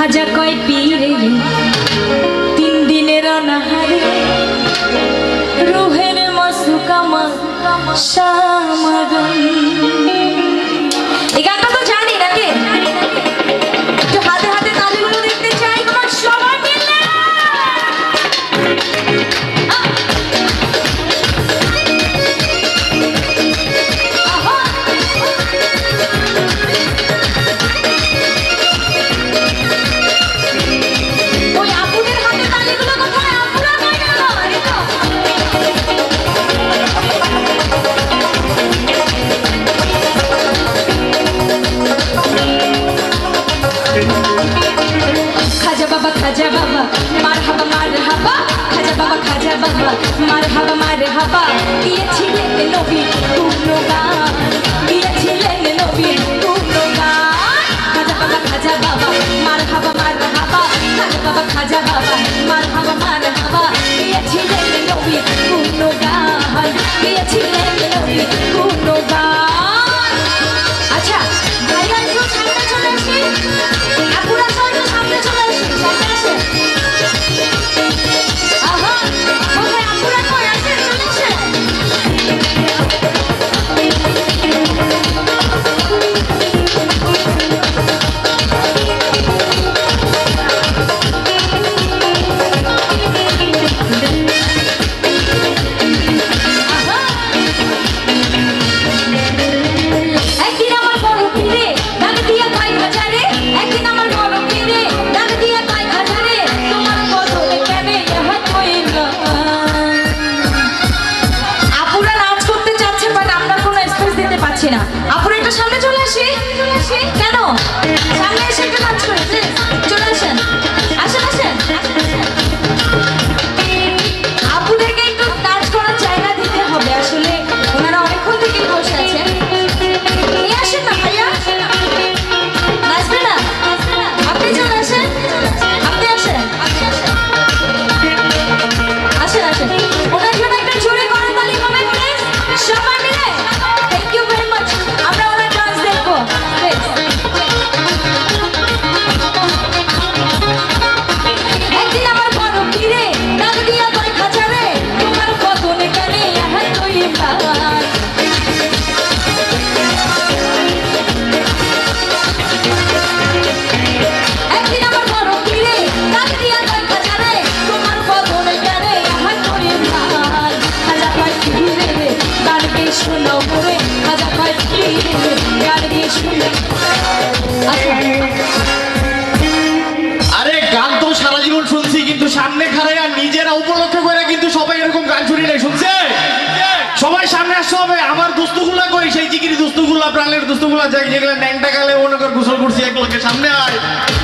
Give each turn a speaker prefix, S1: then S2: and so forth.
S1: খাজা কয় পীরে তিন দিনের অনাহারে রুহের মাসুকামা সামাগন। এই গানটা তো জানি নাকি? একটু হাতে হাতে তালিগুলো দেখতে চাই তোমার সবার মিলে। খাজা বাবা মারহাবা মারহাবা, খাজা বাবা খাজা বাবা মারহাবা মারহাবা, দিয়েছিলেন নবী গুণগান, দিয়েছিলেন নবী গুণগান। খাজা বাবা মারহাবা মারহাবা, খাজা বাবা খাজা বাবা মারহাবা মারহাবা, দিয়েছিলেন নবী গুণগান, দিয়েছিলেন নবী গুণগান। আচ্ছা ভাইয়া একটু সামনে চলে আসি, আপুরা সবাই একটু সামনে চলে আসি, সামনে আসেন। আহা কোথায় আপুরা কই আসেন, চলে আসেন। আপুরা একটু সামনে চলে আসি, কেন সামনে এসে একটু নাচ করে চলে আসেন, আসেন আসেন। আপুদেরকে একটু নাচ করার জায়গা দিতে হবে, আসলে ওনারা অনেকক্ষণ থেকে বসে আছেন। নিয়ে আসেন না ভাইয়া, নাচবে না? আপনি চলে আসেন, আপনি আসেন আসেন আসেন। ওনার জন্য একটা জোরে করে তালি হবে প্লিজ সবাই মিলে। Thank you very much. আমরা ওনার ডান্স দেখবো প্লিজ। একদিন আমার বড় পীরে ডাক দিয়া করে খাজা রে, তোমার বদনে কানে আহার তুই প্রাণ। একদিন আমার বড় পীরে ডাক দিয়া করে খাজা রে, তোমার বদনে কানে আহার তুই প্রাণ। খাজা কয় পীরে রে গান গে শোনো মোরে, খাজা কয় পীরে রে গান গে শোনো।
S2: আরে গান তো সারা জীবন শুনছি, কিন্তু সামনে খাড়াই আর নিজেরা উপলক্ষ করে কিন্তু সবাই এরকম গান শুনি নাই, শুনছে? সবাই সামনে আসতে হবে। আমার দোস্তগুলা কই, সেই জিকিরি দোস্তগুলা, প্রাণের দোস্তগুলা, যেগুলা ন্যাংটা গালে মনে কর গোসল করছি, এক লোকের সামনে আয়।